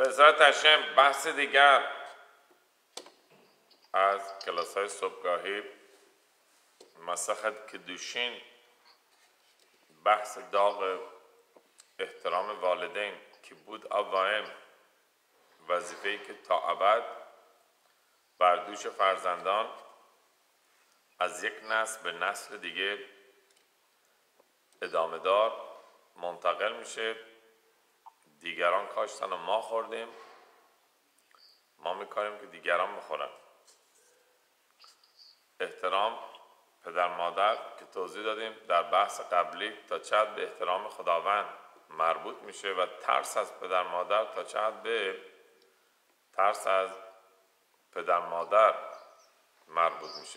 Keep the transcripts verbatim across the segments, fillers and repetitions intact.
به ذات هشم بحث دیگر از کلاس های صبحگاهی مسخت کدوشین، بحث داغ احترام والدین که بود اوائم وظیفه‌ای که تا ابد بر دوش فرزندان از یک نسل به نسل دیگه ادامه دار منتقل میشه. دیگران کاشتن و ما خوردیم، ما میکنیم که دیگران میخورن. احترام پدر مادر که توضیح دادیم در بحث قبلی تا چقدر به احترام خداوند مربوط میشه و ترس از پدر مادر تا چقدر به ترس از پدر مادر مربوط میشه،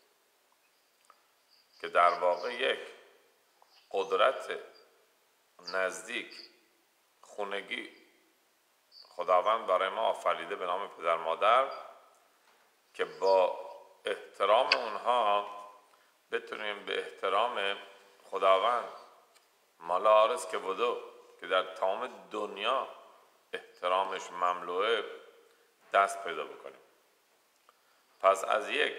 که در واقع یک قدرت نزدیک خونگی خداوند برای ما آفریده به نام پدر مادر که با احترام اونها بتونیم به احترام خداوند مالا آرز که بودو که در تمام دنیا احترامش مملوئه دست پیدا بکنیم. پس از یک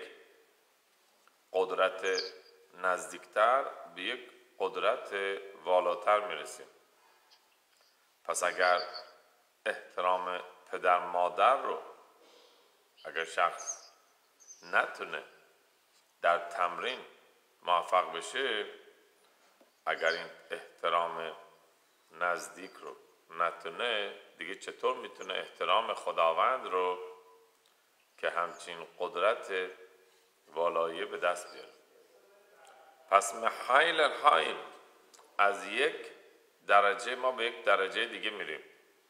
قدرت نزدیکتر به یک قدرت والاتر میرسیم. پس اگر احترام پدر مادر رو اگر شخص نتونه در تمرین موفق بشه، اگر این احترام نزدیک رو نتونه، دیگه چطور میتونه احترام خداوند رو که همچین قدرت والاییه به دست بیاره؟ پس محایل الحایل از یک درجه ما به یک درجه دیگه میریم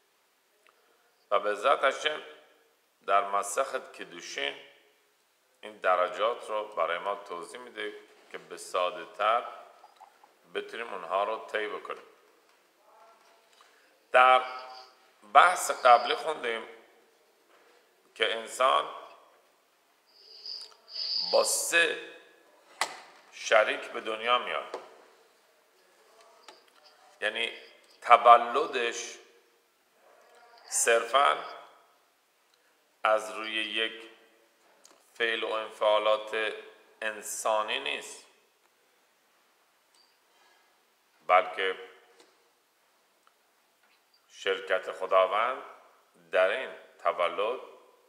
و به ذات هشم در مسخت کدوشین این درجات رو برای ما توضیح میده که به ساده تر بتونیم اونها رو طی بکنیم. در بحث قبلی خوندیم که انسان با سه شریک به دنیا میاد، یعنی تولدش صرفاً از روی یک فعل و انفعالات انسانی نیست، بلکه شرکت خداوند در این تولد،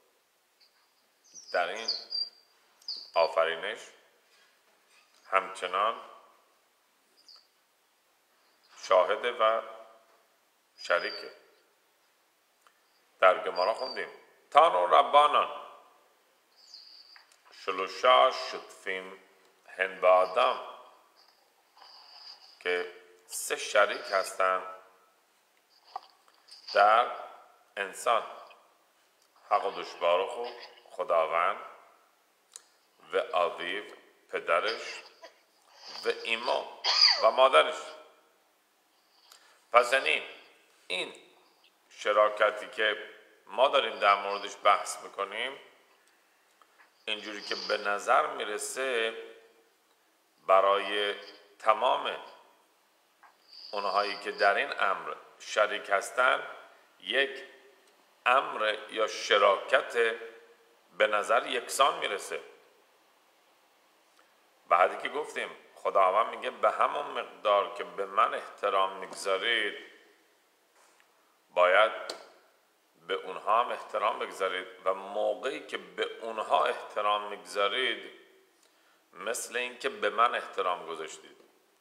در این آفرینش همچنان شاهده و شریکه. در گمارا خوندیم تانو ربانان شلوشا شطفیم هن با آدم، که سه شریک هستند در انسان: حق و دشبارخو خداوند و آویو پدرش و ایما و مادرش. پس یعنی این شراکتی که ما داریم در موردش بحث میکنیم، اینجوری که به نظر میرسه برای تمام اونهایی که در این امر شریک هستن یک امر یا شراکت به نظر یکسان میرسه. بعدی که گفتیم خداوند میگه به همون مقدار که به من احترام میگذارید باید به اونها هم احترام بگذارید، و موقعی که به اونها احترام میگذارید مثل این که به من احترام گذاشتید.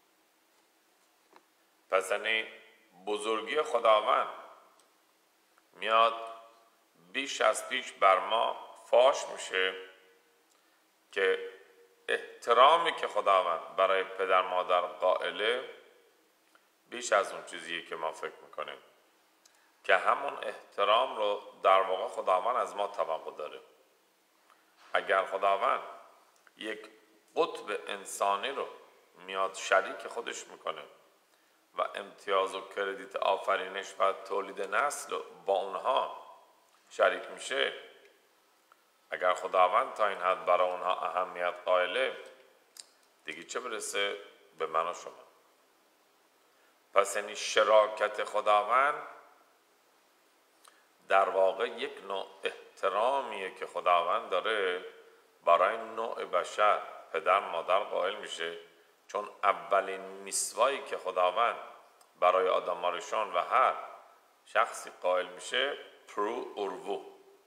پس یعنی بزرگی خداوند میاد بیش از پیش بر ما فاش میشه که احترامی که خداوند برای پدر مادر قائله بیش از اون چیزیه که ما فکر میکنیم، که همون احترام رو در واقع خداوند از ما توقع داره. اگر خداوند یک قطب انسانی رو میاد شریک خودش میکنه و امتیاز و کردیت آفرینش و تولید نسل با اونها شریک میشه، اگر خداوند تا این حد برای اونها اهمیت قائله، دیگه چه برسه به من و شما. پس یعنی شراکت خداوند در واقع یک نوع احترامیه که خداوند داره برای نوع بشر پدر مادر قائل میشه، چون اولین میثواقی که خداوند برای آدمارشان و هر شخصی قائل میشه پرو اروو،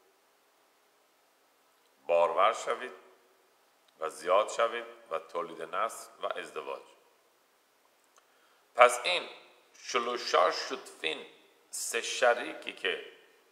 بارور شوید و زیاد شوید و تولید نسل و ازدواج. پس این شلوشا شوتفین، سه شریکی که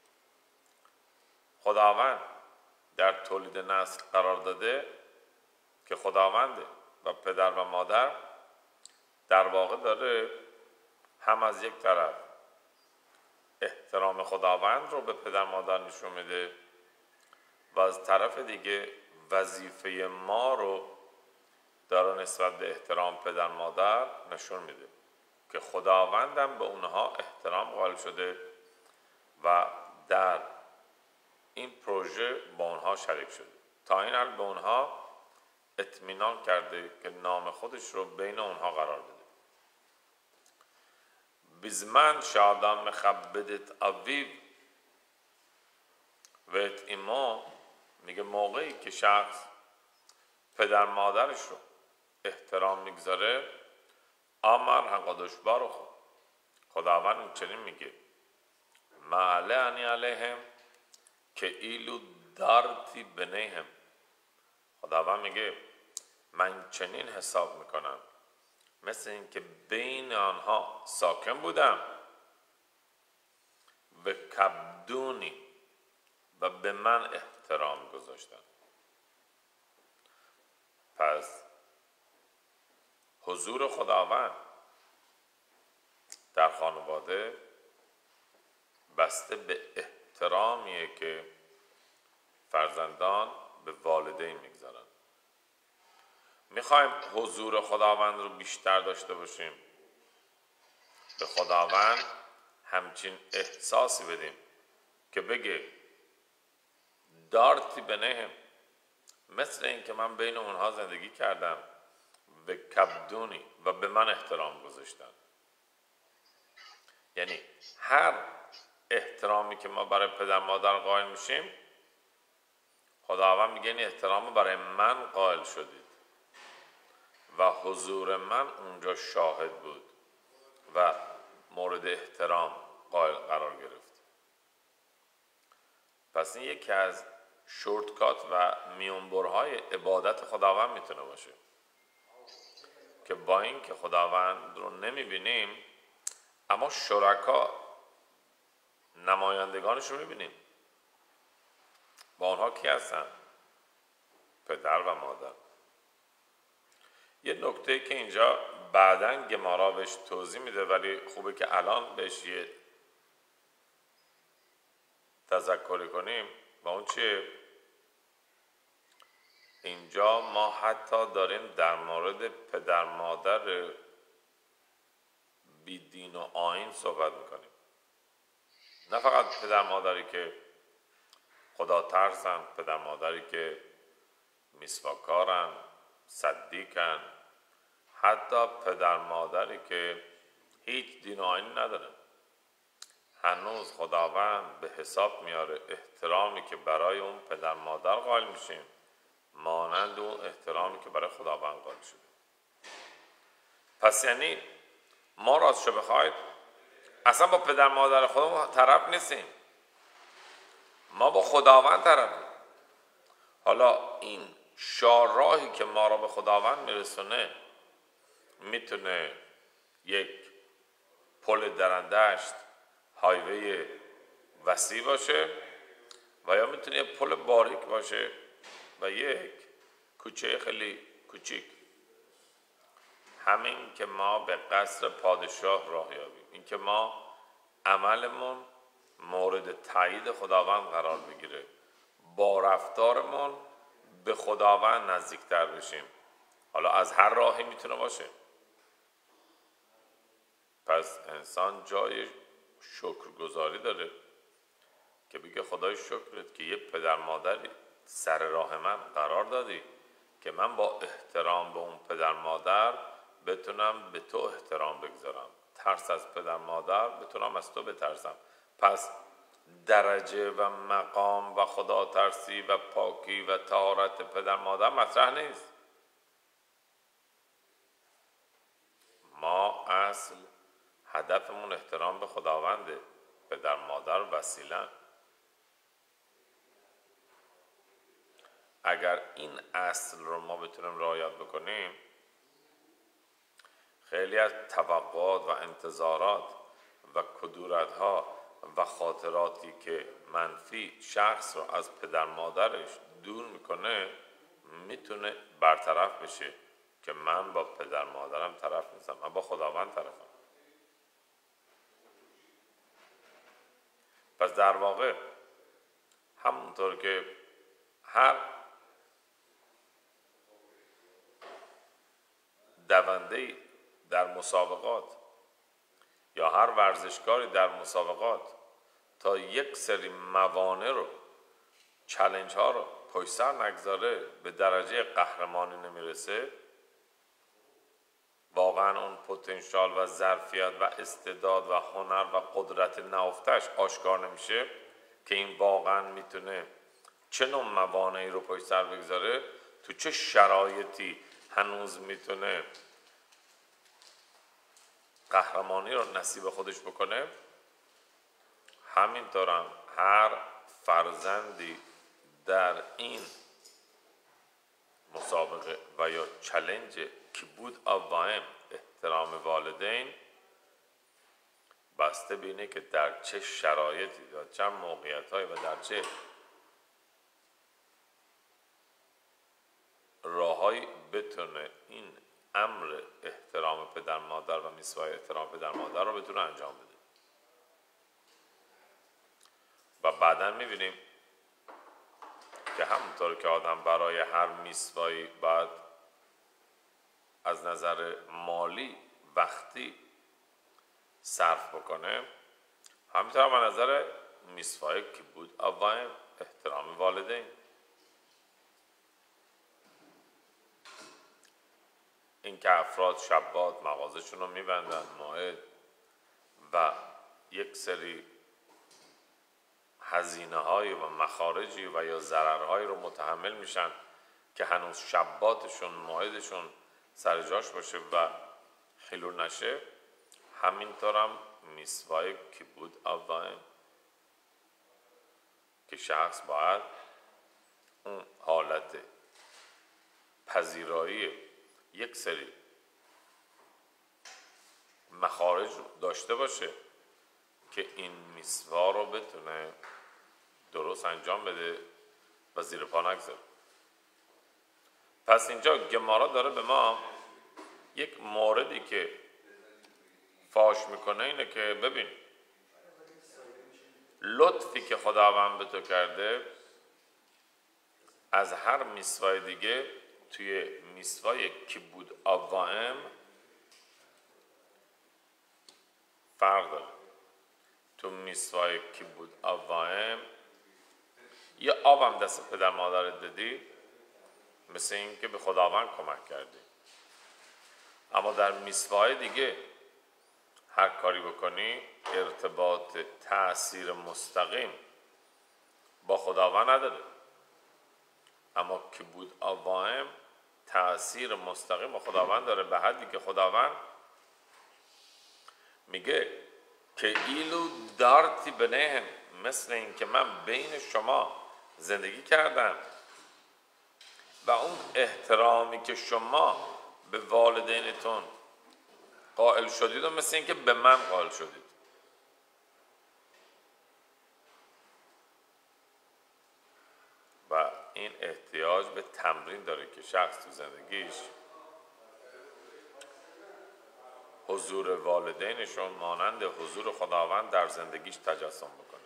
خداوند در تولید نسل قرار داده که خداونده و پدر و مادر، در واقع داره هم از یک طرف احترام خداوند رو به پدر مادر نشون میده و از طرف دیگه وظیفه ما رو داره نسبت به احترام پدر مادر نشون میده که خداوندم به اونها احترام قائل شده و در این پروژه با اونها شریک شده، تا این حال به اونها اطمینان کرده که نام خودش رو بین اونها قرار بده. بزمن شادان مخبدت اویو ویت ایما، میگه موقعی که شخص پدر مادرش رو احترام میگذاره، آمر حقادش بارو خود خداوند این چنین میگه معله انی علیهم که ایلو دارتی بنیهم. خداوند میگه من چنین حساب میکنم مثل این که بین آنها ساکن بودم و کبدونی و به من احترام گذاشتن. پس حضور خداوند در خانواده بسته به احترامیه که فرزندان به والدین میگذارن. میخوایم حضور خداوند رو بیشتر داشته باشیم، به خداوند همچین احساسی بدیم که بگه دارتی بنهم، مثل این که من بین اونها زندگی کردم و کبدونی و به من احترام گذاشتن. یعنی هر احترامی که ما برای پدر مادر قائل میشیم، خداوند میگه این احترام برای من قائل شدید و حضور من اونجا شاهد بود و مورد احترام قائل قرار گرفت. پس این یکی از شورتکات و میونبرهای عبادت خداوند میتونه باشه که با این که خداوند رو نمیبینیم، اما شرکا نمایندگانش رو میبینیم. با اونها کی هستن؟ پدر و مادر. یه نکته که اینجا بعداً گمارا بهش توضیح میده، ولی خوبه که الان بهش یه تذکری کنیم و اون چیه؟ اینجا ما حتی داریم در مورد پدر مادر بی دین و آیین صحبت میکنیم، نه فقط پدر مادری که خدا ترسن، پدر مادری که مسواکارن، صدیقن، حتی پدر مادری که هیچ دین و آیین ندارن. هنوز خداوند به حساب میاره احترامی که برای اون پدر مادر قائل میشیم مانند اون احترامی که برای خداوند قائل شده. پس یعنی ما راستشو بخواید اصلا با پدر مادر خودمون طرف نیستیم، ما با خداوند طرفیم. حالا این شاهراهی که ما را به خداوند میرسونه میتونه یک پل درندشت، هایوی وسیع باشه، و یا میتونه یک پل باریک باشه و یک کوچه خیلی کوچیک. همین که ما به قصر پادشاه راه یابیم، این که ما عملمون مورد تایید خداوند قرار بگیره، با رفتارمون به خداوند نزدیکتر بشیم، حالا از هر راهی میتونه باشه. پس انسان جای شکرگزاری داره که بگه خدای شکرت که یه پدر مادری سر راه من قرار دادی که من با احترام به اون پدر مادر بتونم به تو احترام بگذارم، ترس از پدر مادر بتونم از تو بترسم. پس درجه و مقام و خدا ترسی و پاکی و طهارت پدر مادر مطرح نیست. ما اصل هدفمون احترام به خداونده، پدر مادر وسیله‌ان. اگر این اصل رو ما بتونیم رعایت بکنیم، خیلی از توقعات و انتظارات و کدورت‌ها و خاطراتی که منفی شخص رو از پدر مادرش دور میکنه میتونه برطرف بشه که من با پدر مادرم طرف نیستم، من با خداوند طرفم. پس در واقع همونطور که هر دونده‌ای در مسابقات یا هر ورزشکاری در مسابقات تا یک سری موانع رو، چالش ها رو پشت سر نگذاره به درجه قهرمانی نمیرسه، واقعا اون پتانسیل و ظرفیت و استعداد و هنر و قدرت نهفته‌اش آشکار نمیشه که این واقعا میتونه چه نوع موانعی رو پشت سر بگذاره، تو چه شرایطی هنوز میتونه قهرمانی رو نصیب خودش بکنه. همینطورم هر فرزندی در این مسابقه و یا چالش که بود اوائم احترام والدین بسته بینه که در چه شرایطی و چه موقعیت‌هایی و در چه راههایی بتونه این امر احترام پدر مادر و میثوای احترام پدر مادر رو بتونه انجام بده. و بعداً میبینیم که همونطور که آدم برای هر میثوایی باید از نظر مالی وقتی صرف بکنه، همینطور هم از نظر میثوای که بود اوائم احترام والدین. این که افراد شبات مغازشون رو میبندن موعد و یک سری هزینه های و مخارجی و یا ضررهایی رو متحمل میشن که هنوز شباتشون موعدشون سر جاش باشه و حلول نشه، همینطورم میثوای که بود اوائم که شخص باید اون حالت پذیرایی یک سری مخارج داشته باشه که این میثوا رو بتونه درست انجام بده و زیر پا نگذاره. پس اینجا گمارا داره به ما یک موردی که فاش میکنه اینه که ببین لطفی که خداوند به تو کرده از هر میثوای دیگه توی میثوای که بود اوائم فرق داره. تو میثوای که بود اوائم یه آبم دست پدر مادرت دادی، مثل این که به خداوند کمک کردی. اما در میثوای دیگه هر کاری بکنی ارتباط تأثیر مستقیم با خداوند نداره، اما که بود اوائم تأثیر مستقیم با خداوند داره، به حدی که خداوند میگه که ایلو دارتی بنهم، مثل این که من بین شما زندگی کردم و اون احترامی که شما به والدینتون قائل شدید و مثل این که به من قائل شدید. و این احتیاج به تمرین داره که شخص تو زندگیش حضور والدینشون مانند حضور خداوند در زندگیش تجسم بکنه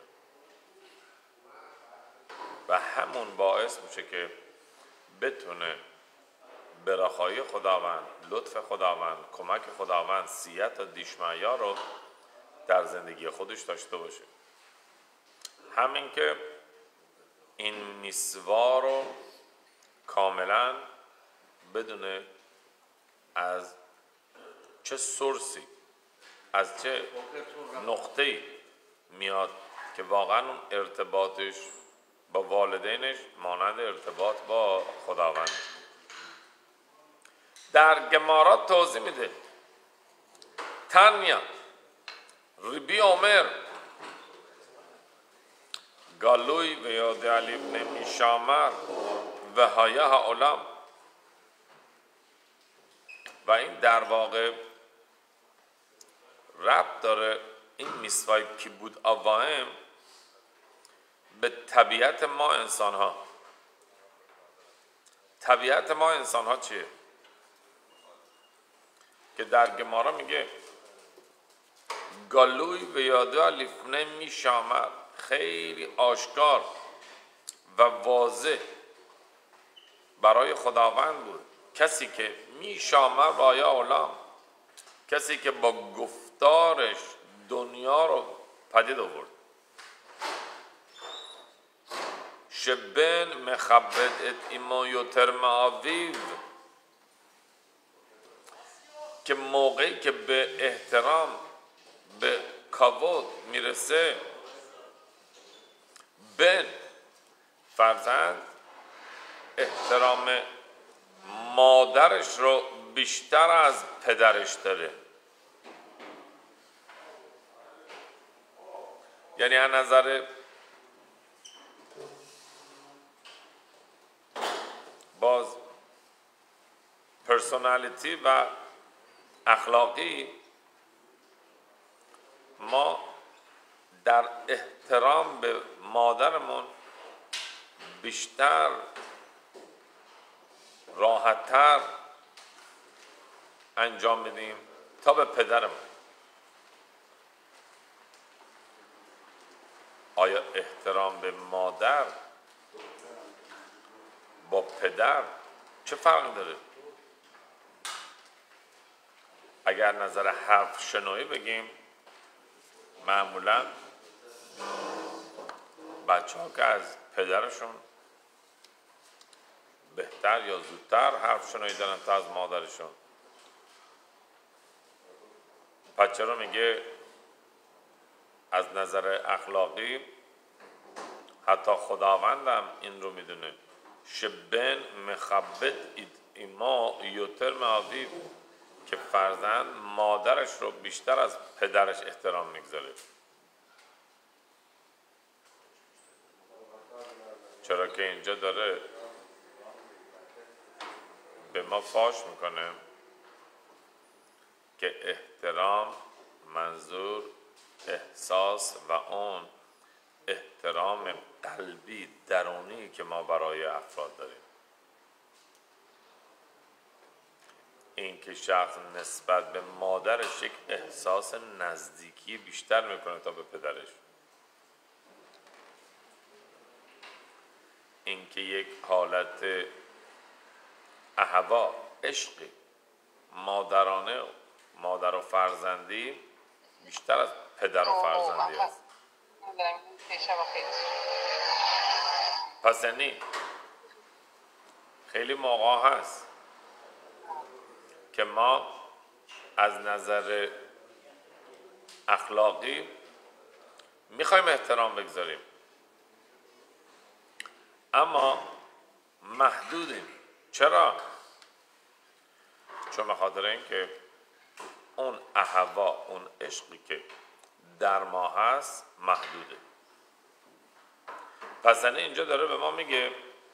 و همون باعث میشه که بتونه به رخای خداوند، لطف خداوند، کمک خداوند، سیئت و دیشمعیا رو در زندگی خودش داشته باشه. همین که این میثوا رو کاملا بدونه از چه سورسی، از چه نقطه‌ای میاد که واقعا اون ارتباطش با والدینش مانند ارتباط با خداوند. در گمارا توضیح میده تنیا ربی عمر گالوی و یاد علی ابن میشامر و هایه هاولام، و این در واقع ربط داره این میسوای کی بود آواهم به طبیعت ما انسان ها. طبیعت ما انسان ها چیه؟ که در گمارا میگه گالوی و یاده لیفنه میشامر، خیلی آشکار و واضح برای خداوند بود کسی که میشامر رایه علام، کسی که با گفتارش دنیا رو پدید آورد. شبن مخبت ات ایما یوتر معاویو، که موقعی که به احترام به کاود میرسه، بن فرزند احترام مادرش رو بیشتر از پدرش داره. یعنی از نظر باز پرسونالیتی و اخلاقی ما در احترام به مادرمون بیشتر، راحتتر انجام میدیم تا به پدرمون. آیا احترام به مادر با پدر چه فرق داره؟ اگر نظر حرف شنوی بگیم، معمولا بچه ها که از پدرشون بهتر یا زودتر حرف شنوی دارن تا از مادرشون. بچه رو میگه از نظر اخلاقی حتی خداوندم این رو میدونه، شبن مخبت ایما یوتر معاویو، که فرزند مادرش رو بیشتر از پدرش احترام میگذاره. چرا که اینجا داره به ما فاش میکنه که احترام منظور احساس و اون احترام قلبی درونی که ما برای افراد داریم. این که شخص نسبت به مادرش یک احساس نزدیکی بیشتر میکنه تا به پدرش. این که یک حالت احوا، عشقی مادرانه، مادر و فرزندی بیشتر از پدر و فرزندی است. پس یعنی خیلی موقع هست که ما از نظر اخلاقی میخوایم احترام بگذاریم، اما محدودیم. چرا؟ چون به خاطر اینکه اون احوا، اون عشقی که در ما هست محدوده. پس اینجا داره به ما میگه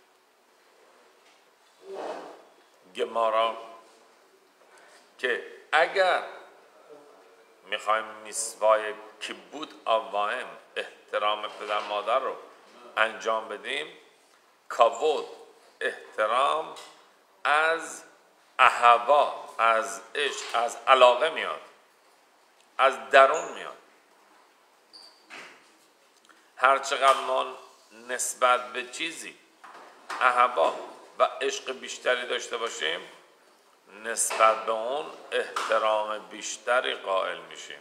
گمارا که اگر میخوایم میسوای کبود آواهم، احترام پدر مادر رو انجام بدیم، کاود، احترام از احوا، از عشق، از علاقه میاد، از درون میاد. هر چقدر ما نسبت به چیزی احوا و عشق بیشتری داشته باشیم، نسبت به اون احترام بیشتری قائل میشیم.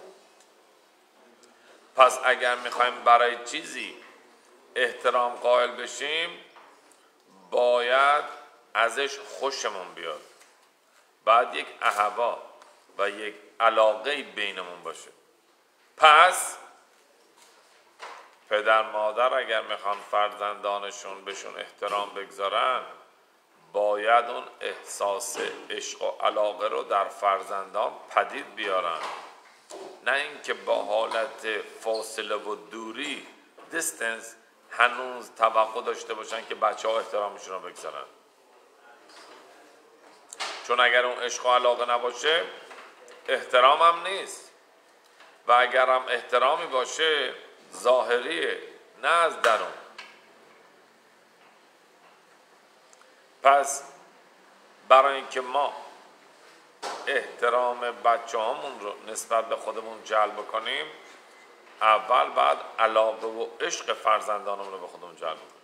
پس اگر میخوایم برای چیزی احترام قائل بشیم، باید ازش خوشمون بیاد، باید یک احوا و یک علاقه بینمون باشه. پس پدر مادر اگر میخوان فرزندانشون بهشون احترام بگذارن باید اون احساس عشق و علاقه رو در فرزندان پدید بیارن، نه اینکه با حالت فاصله و دوری دیستنس هنوز توقع داشته باشن که بچه ها احترامشون رو بگذارن. چون اگر اون عشق و علاقه نباشه احترام هم نیست، و اگر هم احترامی باشه ظاهریه نه از درون. پس برای اینکه ما احترام بچه هامون رو نسبت به خودمون جلب کنیم اول بعد علاقه و عشق فرزندانمون رو به خودمون جلب کنیم،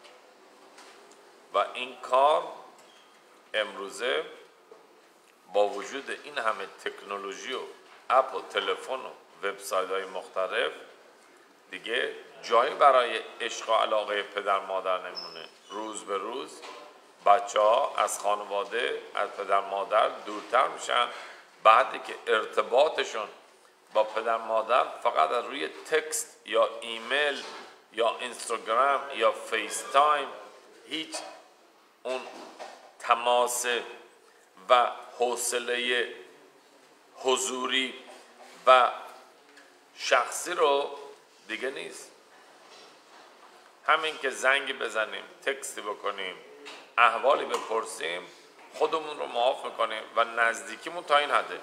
و این کار امروزه با وجود این همه تکنولوژی و اپ و تلفن و وبسایت های مختلف دیگه جایی برای عشق و علاقه پدر مادر نمونه. روز به روز بچه ها از خانواده، از پدر مادر دورتر میشن، بعدی که ارتباطشون با پدر مادر فقط از روی تکست یا ایمیل یا اینستاگرام یا فیس تایم، هیچ اون تماس و حوصله حضوری و شخصی رو دیگه نیست. همین که زنگ بزنیم، تکستی بکنیم، احوالی بپرسیم، خودمون رو معاف میکنیم و نزدیکیمون تا این حده.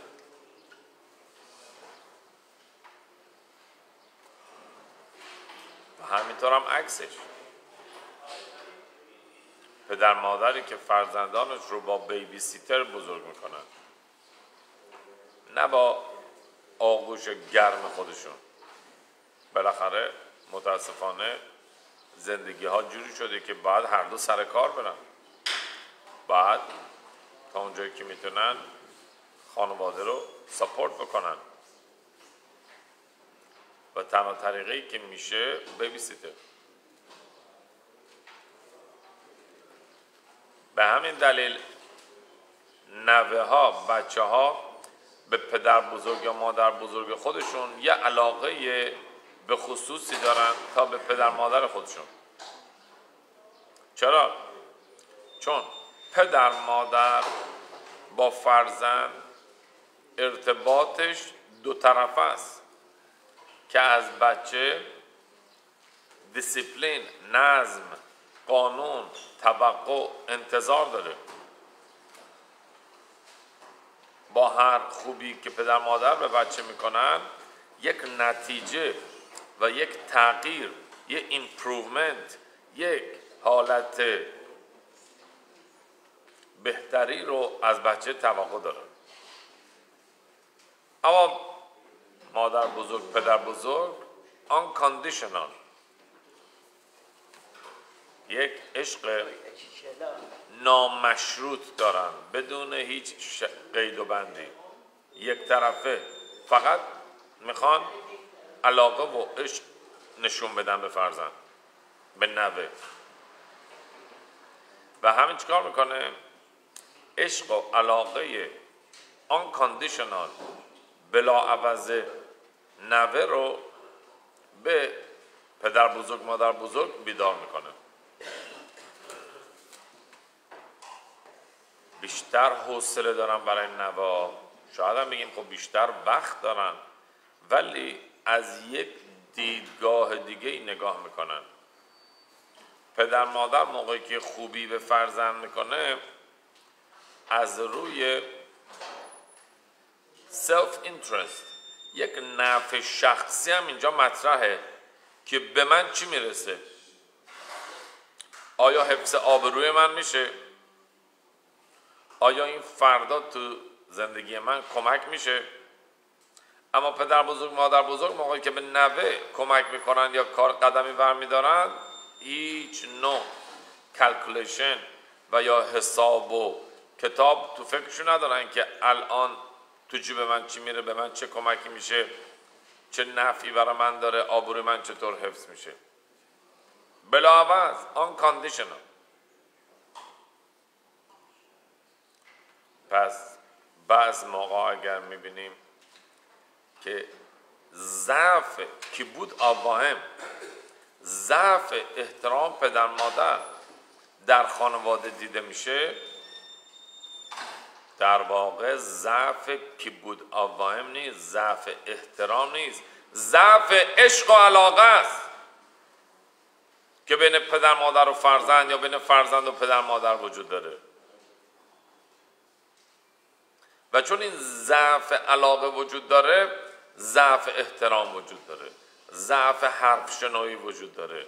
و همینطور هم عکسش. پدر مادری که فرزندانش رو با بیبی سیتر بزرگ میکنن، نه با آغوش گرم خودشون. بالاخره متاسفانه زندگی ها جوری شده که بعد هر دو سر کار برن، بعد تا اونجایی که میتونن خانواده رو سپورت بکنن و تنها طریقه‌ای که میشه بیبی سیتر. به همین دلیل نوه ها، بچه ها به پدر بزرگ یا مادر بزرگ خودشون یه علاقه به خصوصی دارن تا به پدر مادر خودشون. چرا؟ چون پدر مادر با فرزند ارتباطش دو طرفه است که از بچه دیسیپلین، نظم، قانون، توقع، انتظار داره. با هر خوبی که پدر مادر به بچه میکنن یک نتیجه و یک تغییر، یک ایمپروومنت، یک حالت بهتری رو از بچه توقع داره. اما مادر بزرگ، پدر بزرگ unconditional، یک عشق نامشروط دارن بدون هیچ قید و بندی، یک طرفه. فقط میخوان علاقه و عشق نشون بدن به فرزند، به نوه. و همین چیکار میکنه؟ عشق و علاقه unconditional بلا عوض نوه رو به پدر بزرگ، مادر بزرگ بیدار میکنه. بیشتر حوصله دارن برای نوا، شاید هم بگیم خب بیشتر وقت دارن، ولی از یک دیدگاه دیگه ای نگاه میکنن. پدر مادر موقعی که خوبی به فرزند میکنه از روی سلف اینترست، یک نفع شخصی هم اینجا مطرحه که به من چی میرسه؟ آیا حفظ آبروی من میشه؟ آیا این فردا تو زندگی من کمک میشه؟ اما پدر بزرگ، مادر بزرگ موقعی که به نوه کمک میکنن یا کار قدمی برمیدارن، هیچ نوع کلکولیشن و یا حساب و کتاب تو فکرشون ندارن که الان تو جیب من چی میره، به من چه کمکی میشه، چه نفعی برای من داره، آبروی من چطور حفظ میشه. بلاعوض unconditional. پس بعض موقع اگر میبینیم که ضعف کیبود آواهم ضعف احترام پدر مادر در خانواده دیده میشه، در واقع ضعف کیبود آوایم نیست، ضعف احترام نیست، ضعف عشق و علاقه است که بین پدر مادر و فرزند یا بین فرزند و پدر مادر وجود داره. و چون این ضعف علاقه وجود داره، ضعف احترام وجود داره، ضعف حرف شنوی وجود داره.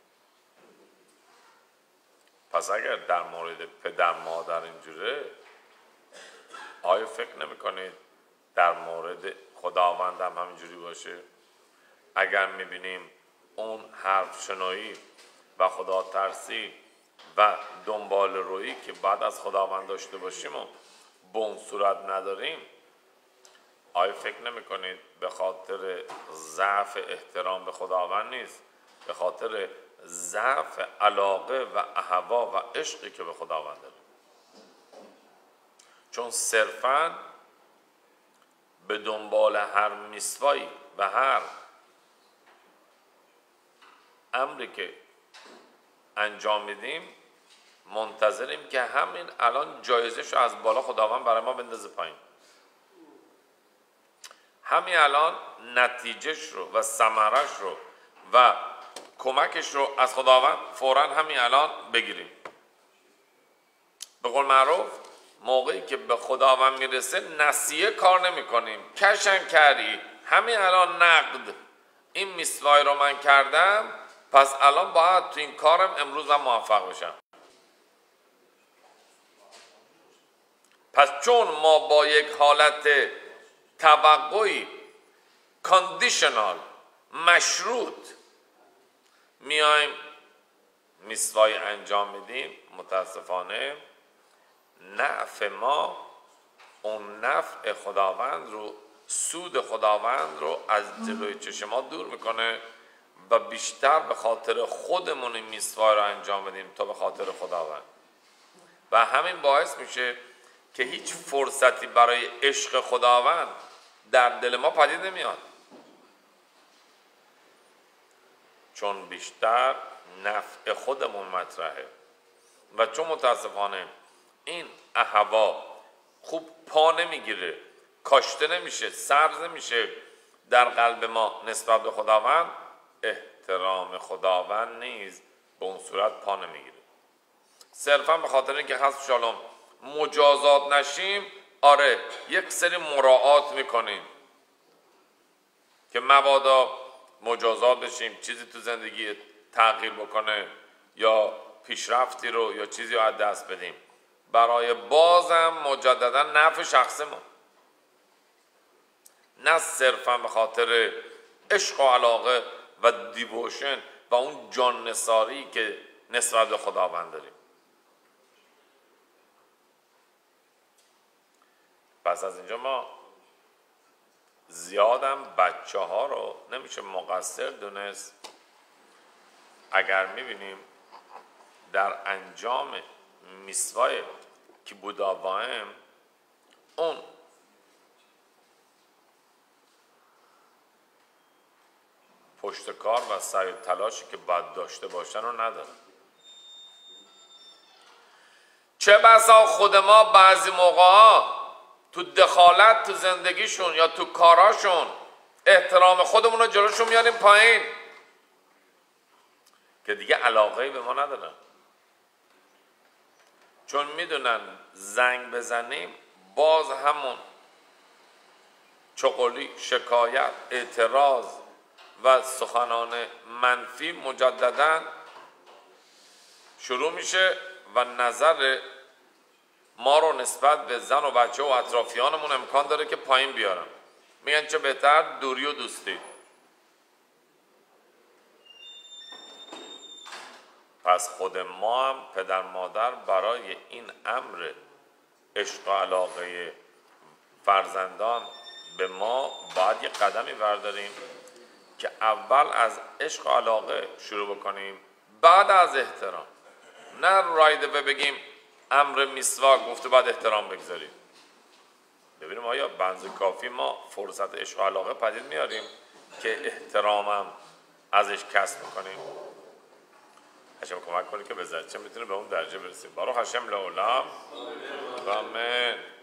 پس اگر در مورد پدر مادر اینجوره، آیا فکر نمی کنید در مورد خداوند هم همینجوری باشه؟ اگر می بینیم اون حرف شنوی و خدا ترسی و دنبال رویی که بعد از خداوند داشته باشیم و به اون صورت نداریم، آیا فکر نمی کنید به خاطر ضعف احترام به خداوند نیست، به خاطر ضعف علاقه و اهوا و عشقی که به خداوند داریم؟ چون صرفاً به دنبال هر میثوایی و هر امری که انجام میدیم منتظریم که همین الان جایزش رو از بالا خداوند برای ما بندازه پایین، همین الان نتیجهش رو و ثمرش رو و کمکش رو از خداوند فوراً همین الان بگیریم. به قول معروف موقعی که به خداوند میرسه نسیه کار نمی کنیم، کشن کردی همین الان نقد، این میثوای رو من کردم، پس الان باید تو این کارم امروز من موفق بشم. پس چون ما با یک حالت توقعی کاندیشنال مشروط میایم میثوای انجام میدیم، متاسفانه نفع ما اون نفع خداوند رو، سود خداوند رو از جلوی چشم ما دور میکنه و بیشتر به خاطر خودمون این میثوای رو انجام بدیم تا به خاطر خداوند. و همین باعث میشه که هیچ فرصتی برای عشق خداوند در دل ما پدید نمیاد، چون بیشتر نفع خودمون مطرحه. و چون متاسفانه این اهوا خوب پا نمیگیره، کاشته نمیشه، سبز نمیشه در قلب ما نسبت به خداوند، احترام خداوند نیز به اون صورت پا نمیگیره. صرفا به خاطر اینکه حسب شالوم مجازات نشیم، آره یک سری مراعات میکنیم که مبادا مجازات بشیم، چیزی تو زندگی تغییر بکنه یا پیشرفتی رو یا چیزی رو از دست بدیم برای بازم مجددا نفع شخصمون، نه صرفا به خاطر عشق و علاقه و دیووشن و اون جان نثاری که نسبت به خداوند داریم. پس از اینجا ما زیادم بچه ها رو نمیشه مقصر دونست اگر میبینیم در انجام میثوای کیبود آوایم اون پشتکار و سعی و تلاشی که باید داشته باشن رو ندارن. چه بسا خود ما بعضی موقعا تو دخالت تو زندگیشون یا تو کاراشون احترام خودمون رو جلوشون میاریم پایین که دیگه علاقه‌ای به ما ندارن، چون میدونن زنگ بزنیم باز همون چغلی، شکایت، اعتراض و سخنان منفی مجددا شروع میشه و نظر ما رو نسبت به زن و بچه و اطرافیانمون امکان داره که پایین بیارن. میگن چه بهتر دوری و دوستی. پس خود ما هم پدر مادر برای این امر عشق و علاقه فرزندان به ما باید یه قدمی برداریم که اول از عشق و علاقه شروع بکنیم، بعد از احترام. نه رایده بگیم امر میثواک گفته بعد احترام بگذاریم. ببینیم آیا بنز کافی ما فرصت عشق و علاقه پدید میاریم که احترامم ازش کسب میکنیم. هشم کمک کنی که به زرچه میتونه به اون درجه برسیم. بارو هشم لعولم. آمین.